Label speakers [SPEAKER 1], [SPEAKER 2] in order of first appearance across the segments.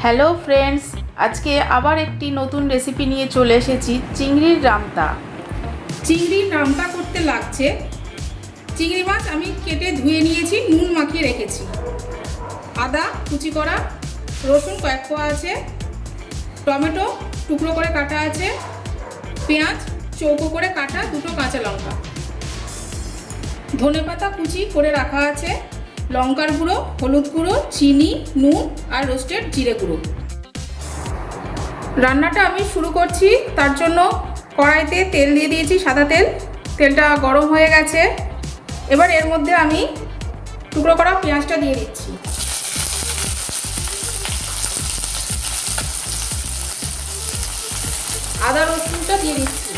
[SPEAKER 1] Hello friends, আজকে আবার একটি নতুন রেসিপি নিয়ে চলে এসেছি চিংড়ির রামতা।
[SPEAKER 2] চিংড়ির রামতা করতে লাগছে চিংড়ি মাছ আমি কেটে ধুয়ে নিয়েছি, নুন মাখিয়ে রেখেছি। আদা কুচি করা, রসুন কয়েক কোয়া আছে, টমেটো টুকরো করে কাটা আছে, পেঁয়াজ চৌকো করে কাটা, দুটো কাঁচা লঙ্কা, ধনেপাতা কুচি করে রাখা আছে, লঙ্কার গুঁড়ো, হলুদ গুঁড়ো, চিনি, নুন আর রোস্টেড জিরে গুঁড়ো। রান্নাটা আমি শুরু করছি, তার জন্য কড়াইতে তেল দিয়ে দিয়েছি, সাদা তেল। তেলটা গরম হয়ে গেছে। এবার এর মধ্যে আমি টুকরো করা পেঁয়াজটা দিয়ে দিচ্ছি। আদা রসুনটা দিয়ে দিচ্ছি।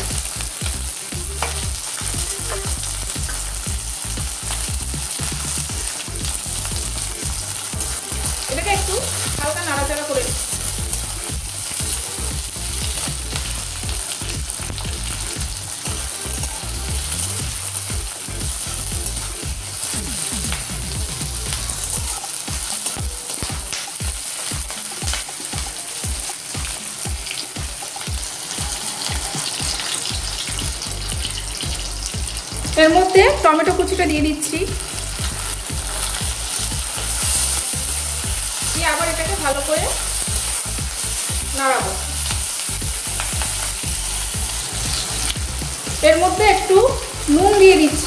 [SPEAKER 2] এটাকে একটু হালকা নাড়াচাড়া করে দিচ্ছি। এর মধ্যে টমেটো কুচিটা দিয়ে দিচ্ছি, দিয়ে আবার এটাকে ভালো করে নাড়াবো। এর মধ্যে একটু নুন দিয়ে দিচ্ছি,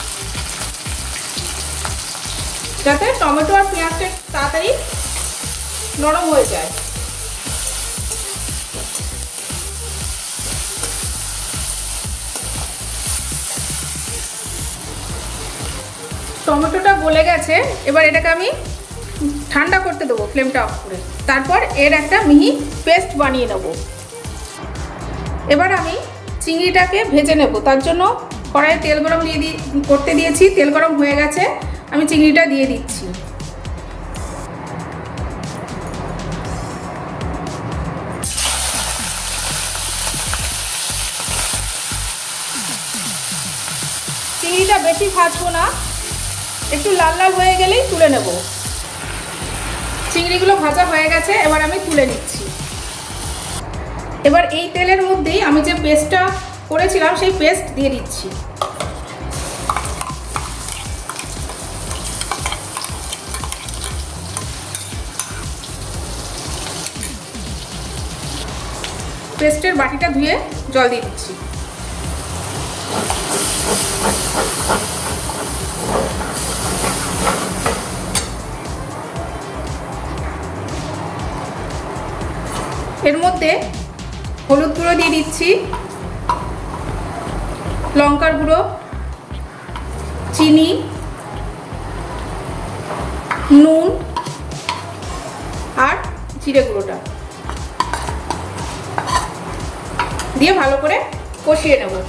[SPEAKER 2] যাতে টমেটো আর পেঁয়াজটা তাড়াতাড়ি নরম হয়ে যায়। টমেটোটা গলে গেছে, এবার এটাকে আমি ঠান্ডা করতে দেবো ফ্লেমটা অফ করে। তারপর এর একটা মিহি পেস্ট বানিয়ে নেব। এবার আমি চিংড়িটাকে ভেজে নেব, তার জন্য কড়াইয়ে তেল গরম করতে দিয়েছি। তেল গরম হয়ে গেছে, আমি চিংড়িটা দিয়ে দিচ্ছি। চিংড়িটা বেশি ভাজবো না, একটু লাল লাল হয়ে গেলেই তুলে নেব। চিংড়িগুলো ভাজা হয়ে গেছে, এবার আমি তুলে নিচ্ছি। এবার এই তেলের মধ্যেই আমি যে পেস্টটা করেছিলাম সেই পেস্ট দিয়ে দিচ্ছি। পেস্টের বাটিটা ধুয়ে জল দিয়ে দিচ্ছি। এর মধ্যে হলুদ গুঁড়ো দিয়ে দিচ্ছি, লঙ্কার গুঁড়ো, চিনি, নুন আর জিরে গুঁড়োটা দিয়ে ভালো করে কষিয়ে নেব।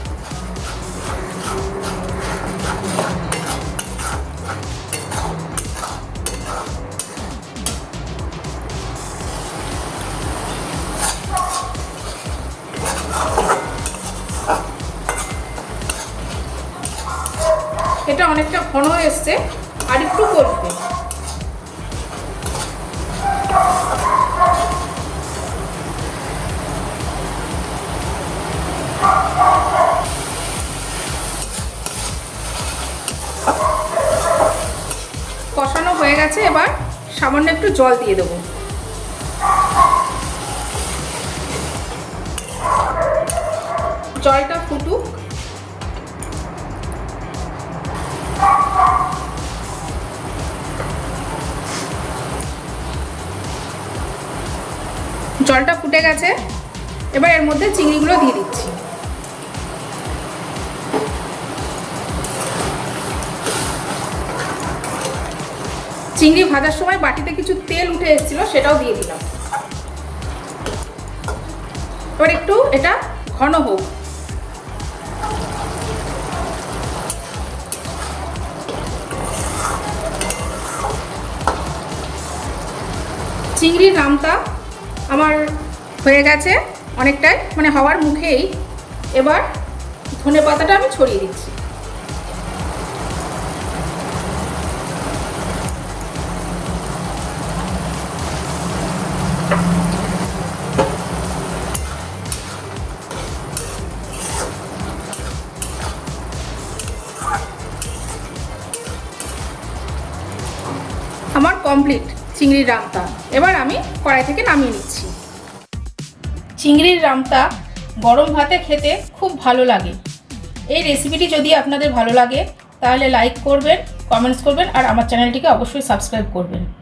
[SPEAKER 2] এটা অনেকটা ঘন হয়ে এসছে, আর একটু কষবে। কষানো হয়ে গেছে, এবার সামান্য একটু জল দিয়ে দেবো। জলটা ফুটুক। জলটা ফুটে গেছে, এবার এর মধ্যে চিংড়িগুলো দিয়ে দিচ্ছি। চিংড়ি ভাজার সময় বাটিতে কিছু তেল উঠে এসেছিল, সেটাও দিয়ে দিলাম। এবার একটু এটা ঘন হোক। চিংড়ির রামতা আমার হয়ে গেছে অনেকটাই, মানে হওয়ার মুখেই। এবার ধনেপাতাটা আমি ছড়িয়ে দিচ্ছি। আমার কমপ্লিট চিংড়ির রামতা। এবার আমি কড়াই থেকে নামিয়ে নিচ্ছি। চিংড়ির রামতা গরম ভাতে খেতে খুব ভালো লাগে। এই রেসিপিটি যদি আপনাদের ভালো লাগে তাহলে লাইক করবেন, কমেন্টস করবেন আর আমার চ্যানেলটিকে অবশ্যই সাবস্ক্রাইব করবেন।